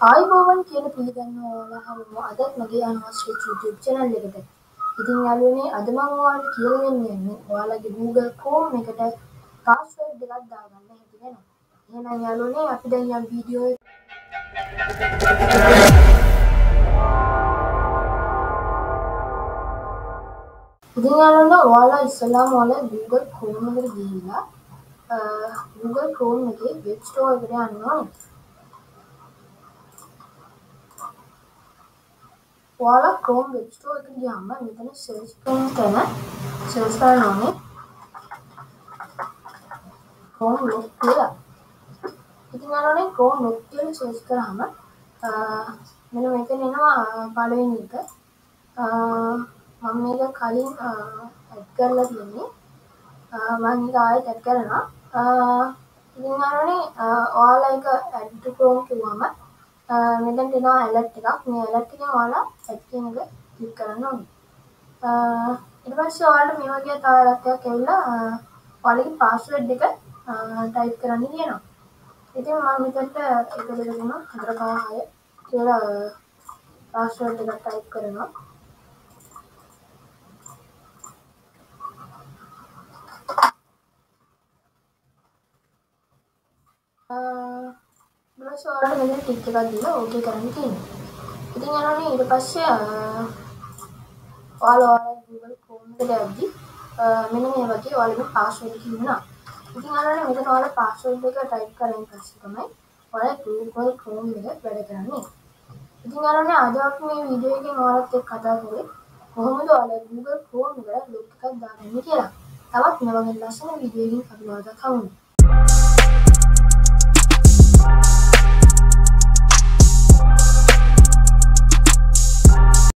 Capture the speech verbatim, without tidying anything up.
ආයිබෝවන් කියන පිළිගන්නවා ඔයාලා හැමෝම අදත් මගේ අනවශ්‍ය YouTube channel එකට. ඉතින් යාළුවනේ අද මම ඔයාලට කියලා දෙන්න යන්නේ ඔයාලගේ Google Chrome එකට password දෙකක් දාගන්න හැටි ගැන. එහෙනම් යාළුවනේ අපි දැන් යම් වීඩියෝ එක ඉතින් යාළුවනේ ඔයාලා ඉස්සෙල්ලාම ඔයාලා Google Chrome එකට ගිහිල්ලා Google Chrome එකේ web store එකට යන්න ඕනේ. ඔයාලා Chrome web store එකට ගියාම මෙතන search කරන තැන search කරන්න ඕනේ Chrome log කියලා. ඉතින් යාළුවනේ Chrome log කියලා search කරාම මෙන්න මෙතන එනවා පළවෙනි එක. මම මේක කලින් add කරලා තියෙන්නේ. මම මේක ආයෙත් add කරනවා. ඉතින් යාළුවනේ ඔයාලා එක add to Chrome කිව්වම මෙතනට එනවා alert එකක්. මේ alert එකෙන් ඔයාලා add කියන එක click කරන්න ඕනේ. ඊට පස්සේ ඔයාලට මේ වගේ තව alert එකක් ඇවිල්ලා ඔයාලගේ password එක type කරන්න කියනවා. ඉතින් මම මෙතනට එක දෙක තුන හතර පහ හය කියලා password එක type කරනවා. ඊට පස්සේ ඔයාලට මෙතන ටික් එකක් දීලා ඕකේ කරන්න තියෙනවා. ඉතින් යාළුවනේ ඊට පස්සේ ඔයාලා ඔයාලා Google Chrome එකට යද්දි මෙන්න මේ වගේ ඔයාලගේ password එක ඉන්නවා. ඉතින් යාළුවනේ මෙතන ඔයාලා password එක type කරගෙන පස්සේ තමයි ඔයාලා Google Chrome එක වැඩ කරන්නේ. ඉතින් යාළුවනේ අද අපි මේ වීඩියෝ එකෙන් ඔයාලත් එක්ක කතා කරේ කොහොමද ඔයාලා Google Chrome එකට log එකක් දාගන්නේ කියලා. තවත් මේ වගේ ලස්සන වීඩියෝ එකකින් අපි ඔයාලට හමු වෙනවා.